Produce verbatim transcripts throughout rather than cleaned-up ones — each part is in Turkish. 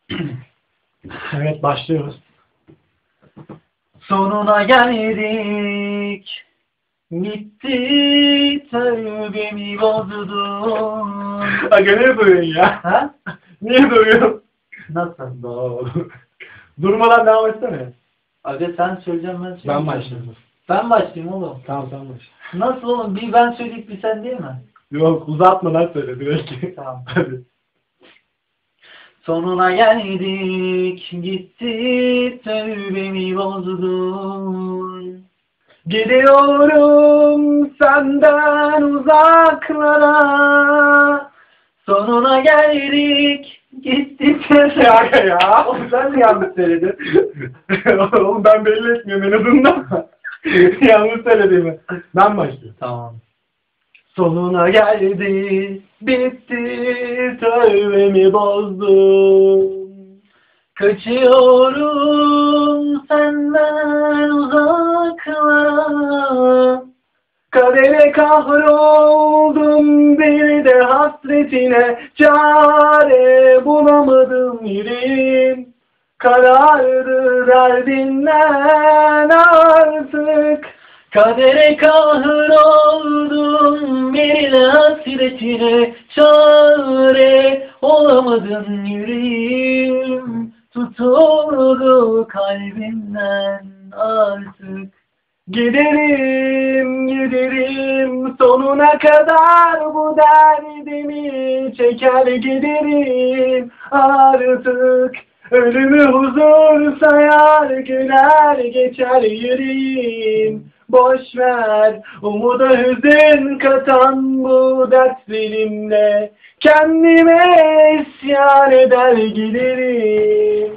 Evet, başlıyoruz. Sonuna geldik. Gitti tövbemi bozdun. Aga niye duruyorsun ya? Ha? Niye duruyorsun? Nasıl? Doğru. Durmadan devam etsene. Aga sen söyleyeceğim ben söyleyeceğim. Ben başlayayım. Ben başlayayım oğlum. Tamam sen başla. Nasıl oğlum? Bir ben söyleyip bir sen değil mi? Yok, uzatmadan söyle direkt. Tamam. Hadi. Sonuna geldik. Gitti tövbemi bozdun. Gidiyorum senden uzaklara. Sonuna geldik. Gitti Ya aga ya. Oğlum sen mi yanlış söyledin? Oğlum ben belli etmiyorum en azından. Yanlış söylediğimi. Ben başlıyorum. Tamam. Sonuna geldi, bitti, tövbemi bozdum. Kaçıyorum senden uzaklara. Kadere kahroldum, bir de hasretine çare bulamadım yüreğim. Karardı derdinden artık. Kadere kahroldum, bir de hasretine çare olamadın yüreğim. Tutuldu kalbimden artık. Giderim, giderim, sonuna kadar bu derdimi çeker giderim artık. Ölümü huzur sayar, güler geçer yüreğim. Boş ver, umuda hüzün katan bu dertlerimle kendime isyan eder giderim.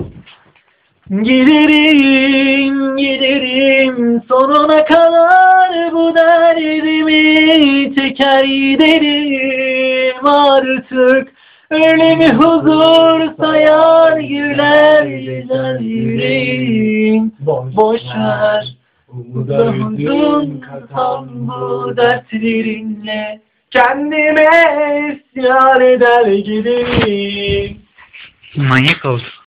Giderim, giderim, sonuna kadar bu derdimi çeker giderim artık. Ölümü huzur sayar, güler güzel yüreğim. Boş ver, umuda hüzün katan bu dertlerinle kendime isyan eder giderim. manyak oldu.